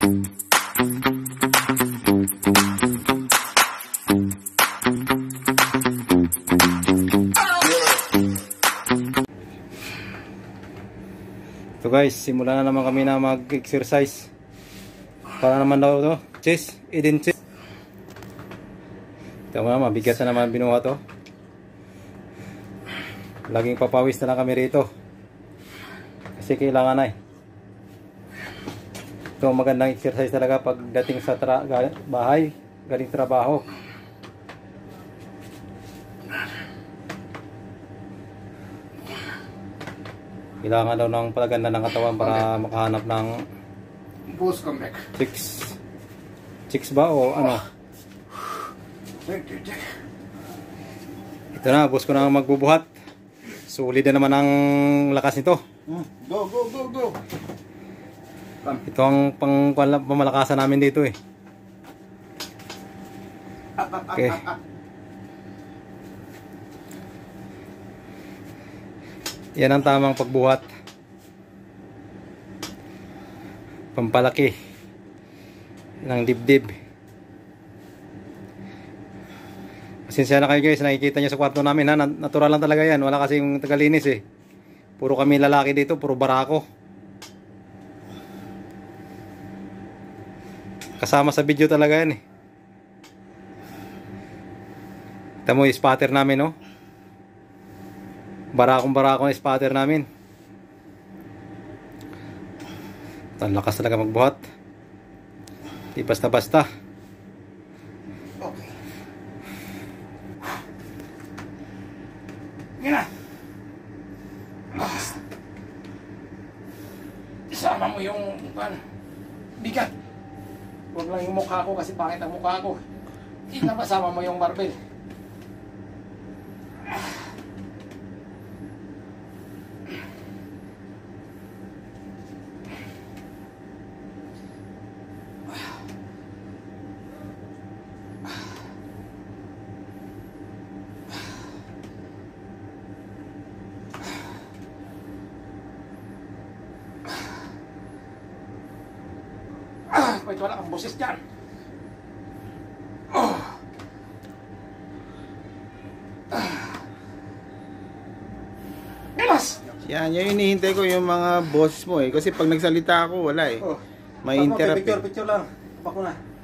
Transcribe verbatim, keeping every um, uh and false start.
So guys, simulan na naman kami na mag-exercise. Para naman daw to, chest, Eden chest. Ito mo naman, mabigat na naman binuha to. Laging papawis na lang kami rito. Kasi kailangan na eh. Ito magandang exercise talaga pagdating sa tra bahay, galing trabaho. Kailangan daw ng palaganda ng katawan para makahanap ng Boss, come back. chicks. Chicks ba o ano? Ito na, boss ko na magbubuhat. Solid na naman ang lakas nito. Go, go, go, go. Ito ang pang pamalakasan namin dito eh. Okay. Yan ang tamang pagbuhat. Pampalaki ng dibdib. Pasensya na kayo guys, nakikita nyo sa kwarto namin ha. Natural lang talaga yan. Wala kasing tagalinis eh. Puro kami lalaki dito, puro barako. Kasama sa video talaga yan eh. Kita mo yung spatter namin no. Barakong barakong yung spatter namin. Ang lakas talaga magbuhat. Di basta basta. Okay. Yan na. Isama mo yung kan, bigat. Huwag lang yung mukha ko kasi pangit ang mukha ko. Inapasama mo yung barbell. Wait, wala kang boses dyan. Oh. Bilas! Yan, yan yung hinihintay ko yung mga boss mo eh. Kasi pag nagsalita ako, wala eh. Oh. May interrupt Picture, eh. picture lang. Bako na.